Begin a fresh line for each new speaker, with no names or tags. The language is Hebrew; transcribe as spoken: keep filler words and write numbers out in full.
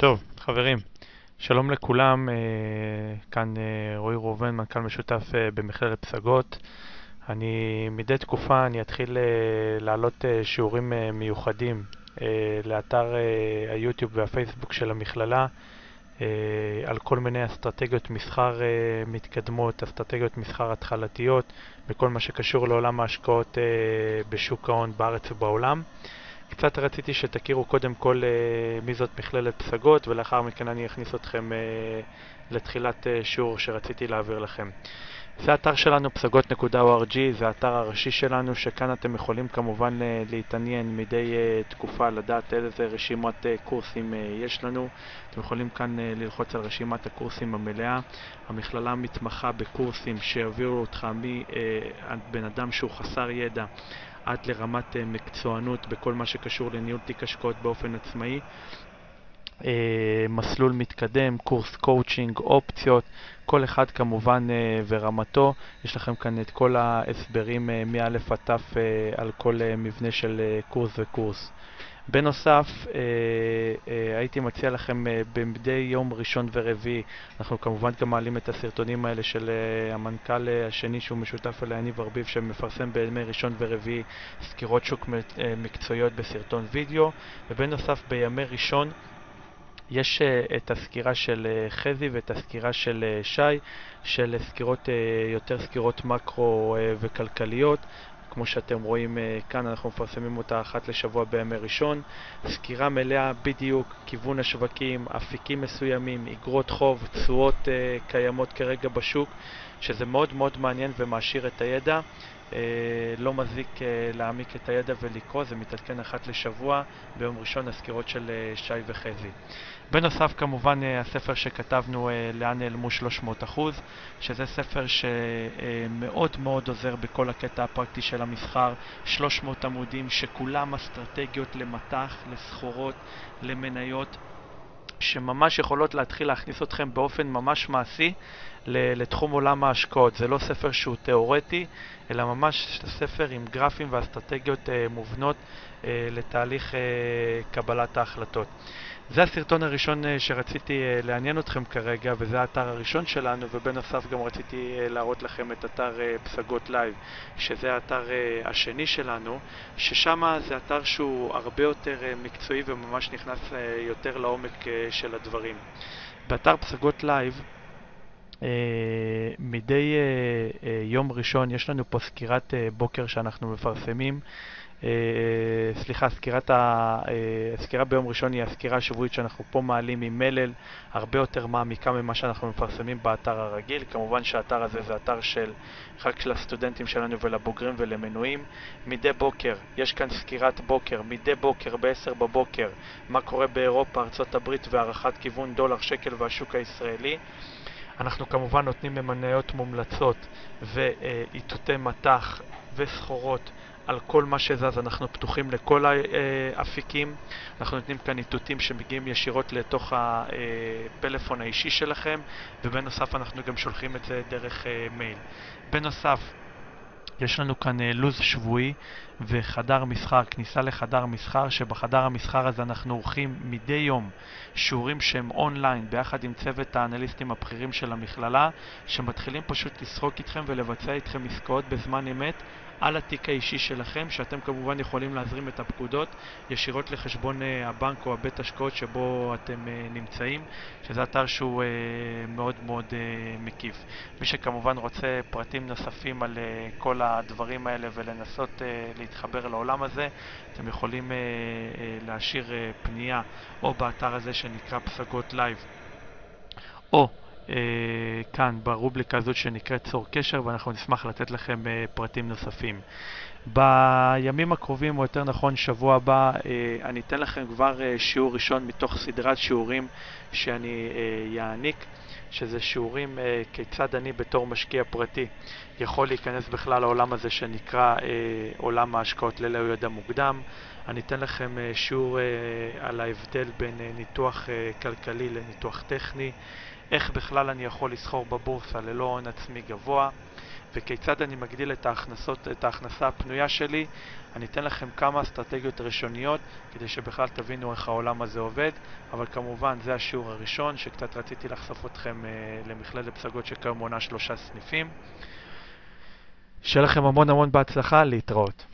טוב, חברים, שלום לכולם, אה, כאן אה, רועי ראובן, מנכ"ל משותף אה, במכללת פסגות. אני מדי תקופה אני אתחיל אה, להעלות אה, שיעורים אה, מיוחדים אה, לאתר אה, היוטיוב והפייסבוק של המכללה אה, על כל מיני אסטרטגיות מסחר אה, מתקדמות, אסטרטגיות מסחר התחלתיות, בכל מה שקשור לעולם ההשקעות אה, בשוק ההון בארץ ובעולם. קצת רציתי שתכירו קודם כל uh, מי זאת מכללת פסגות, ולאחר מכן אני אכניס אתכם uh, לתחילת uh, שיעור שרציתי להעביר לכם. זה האתר שלנו פסגות נקודה או אר ג'י, זה האתר הראשי שלנו, שכאן אתם יכולים כמובן uh, להתעניין מדי uh, תקופה, לדעת איזה רשימת uh, קורסים uh, יש לנו. אתם יכולים כאן uh, ללחוץ על רשימת הקורסים המלאה. המכללה מתמחה בקורסים שיביאו אותך מבן אדם שהוא חסר ידע עד לרמת מקצוענות בכל מה שקשור לניהול תיק השקעות באופן עצמאי. מסלול מתקדם, קורס קואוצ'ינג, אופציות, כל אחד כמובן ורמתו. יש לכם כאן את כל ההסברים מא' עד ת' על כל מבנה של קורס וקורס. בנוסף, אה, אה, הייתי מציע לכם אה, במדי יום ראשון ורביעי, אנחנו כמובן גם מעלים את הסרטונים האלה של אה, המנכ"ל אה, השני שהוא משותף אליי, יניב ארביב, שמפרסם בימי ראשון ורביעי סקירות שוק אה, מקצועיות בסרטון וידאו. ובנוסף, בימי ראשון יש uh, את הסקירה של uh, חזי ואת הסקירה של uh, שי, של uh, סקירות, uh, יותר סקירות מקרו uh, וכלכליות. כמו שאתם רואים uh, כאן, אנחנו מפרסמים אותה אחת לשבוע בימי ראשון. סקירה מלאה בדיוק, כיוון השווקים, אפיקים מסוימים, אגרות חוב, תשואות uh, קיימות כרגע בשוק, שזה מאוד מאוד מעניין ומעשיר את הידע. Uh, לא מזיק uh, להעמיק את הידע ולקרוא, זה מתעדכן אחת לשבוע ביום ראשון, הסקירות של uh, שי וחזי. בנוסף כמובן הספר שכתבנו לאן נעלמו שלוש מאות אחוז, שזה ספר שמאוד מאוד עוזר בכל הקטע הפרקטי של המסחר. שלוש מאות עמודים שכולם אסטרטגיות למטח, לסחורות, למניות, שממש יכולות להתחיל להכניס אתכם באופן ממש מעשי לתחום עולם ההשקעות. זה לא ספר שהוא תיאורטי, אלא ממש ספר עם גרפים ואסטרטגיות מובנות לתהליך קבלת ההחלטות. זה הסרטון הראשון שרציתי לעניין אתכם כרגע, וזה האתר הראשון שלנו. ובנוסף גם רציתי להראות לכם את אתר פסגות לייב, שזה האתר השני שלנו, ששם זה אתר שהוא הרבה יותר מקצועי וממש נכנס יותר לעומק של הדברים. באתר פסגות לייב מדי יום ראשון יש לנו פה סקירת בוקר שאנחנו מפרסמים. Uh, סליחה, סקירת ה, uh, הסקירה ביום ראשון היא הסקירה השבועית שאנחנו פה מעלים עם מלל הרבה יותר מעמיקה ממה שאנחנו מפרסמים באתר הרגיל. כמובן שהאתר הזה זה אתר של רק של הסטודנטים שלנו ולבוגרים ולמנויים. מדי בוקר, יש כאן סקירת בוקר, מדי בוקר ב-עשר בבוקר, מה קורה באירופה, ארצות הברית והערכת כיוון דולר שקל והשוק הישראלי. אנחנו כמובן נותנים ממניות מומלצות ואיתותי מטח וסחורות על כל מה שזז. אנחנו פתוחים לכל האפיקים. אנחנו נותנים כאן איתותים שמגיעים ישירות לתוך הפלאפון האישי שלכם, ובנוסף אנחנו גם שולחים את זה דרך מייל. בנוסף, יש לנו כאן לוז שבועי וחדר מסחר, כניסה לחדר מסחר, שבחדר המסחר הזה אנחנו עורכים מדי יום שיעורים שהם אונליין ביחד עם צוות האנליסטים הבכירים של המכללה, שמתחילים פשוט לשחוק איתכם ולבצע איתכם עסקאות בזמן אמת על התיק האישי שלכם, שאתם כמובן יכולים להזרים את הפקודות ישירות לחשבון הבנק או הבית השקעות שבו אתם נמצאים, שזה אתר שהוא מאוד מאוד מקיף. מי שכמובן רוצה פרטים נוספים על כל הדברים האלה ולנסות להתחבר לעולם הזה, אתם יכולים להשאיר פנייה או באתר הזה שנקרא פסגות לייב, או Uh, כאן ברובליקה הזאת שנקראת צור קשר, ואנחנו נשמח לתת לכם uh, פרטים נוספים. בימים הקרובים, או יותר נכון שבוע הבא, uh, אני אתן לכם כבר uh, שיעור ראשון מתוך סדרת שיעורים שאני uh, יעניק, שזה שיעורים uh, כיצד אני בתור משקיע פרטי יכול להיכנס בכלל לעולם הזה שנקרא uh, עולם ההשקעות ללא ידע מוקדם. אני אתן לכם uh, שיעור uh, על ההבדל בין uh, ניתוח uh, כלכלי לניתוח טכני, איך בכלל אני יכול לסחור בבורסה ללא הון עצמי גבוה, וכיצד אני מגדיל את ההכנסות, את ההכנסה הפנויה שלי. אני אתן לכם כמה אסטרטגיות ראשוניות כדי שבכלל תבינו איך העולם הזה עובד, אבל כמובן זה השיעור הראשון שקצת רציתי לחשוף אתכם uh, למכללת פסגות שכיום מונה שלושה סניפים. שיהיה לכם המון המון בהצלחה, להתראות.